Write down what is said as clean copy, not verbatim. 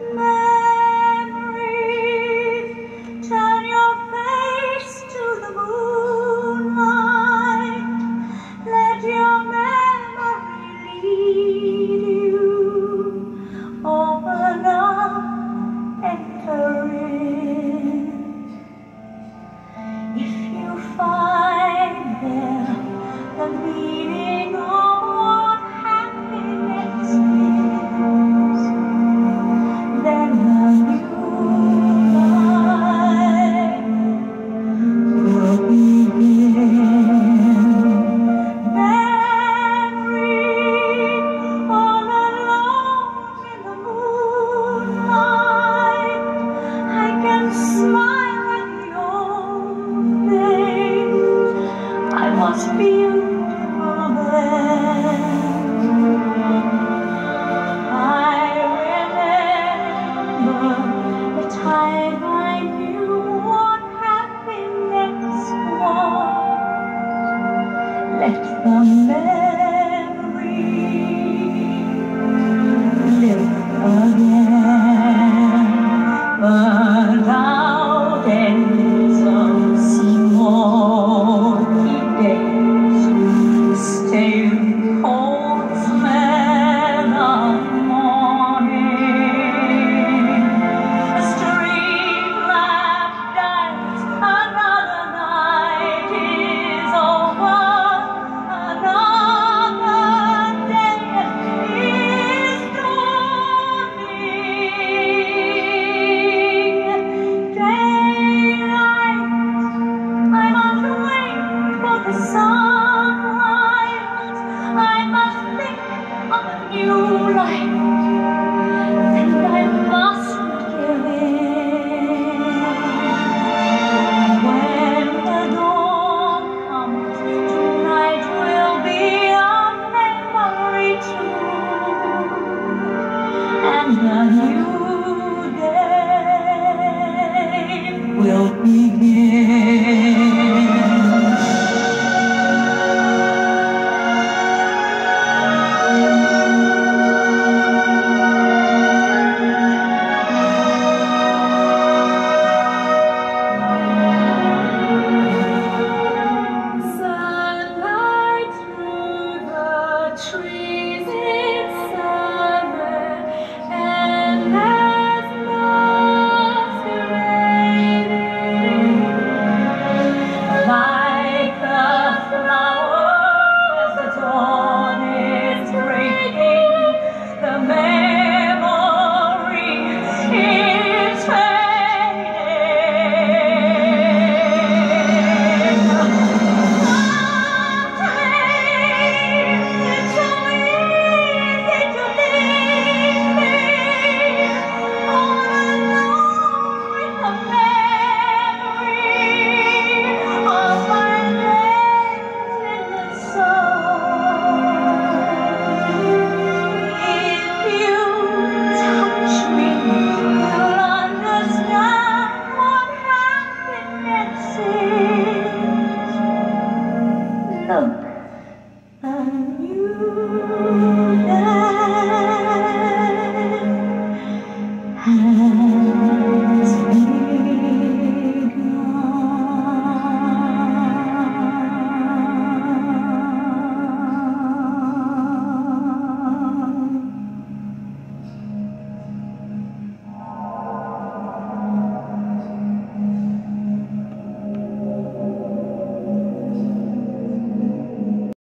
Memories, turn your face to the moonlight. Let your memory lead you. Open up, enter in. If you find there the meaning of what happiness is, then a new life will begin. Memory, all alone in the moonlight, I can smile at your face. I was beautiful then. I remember the time I knew what happiness was. Let the memory live again. Burn out ends of smoky days, stale cold smell of morning. A street lamp dies, another night is over, another day is dawning. Daylight, I must wait for the sunrise. I must think of a new life, and I mustn't give in. When the dawn comes, tonight will be a memory too, and a new day will begin. Sunlight through the trees.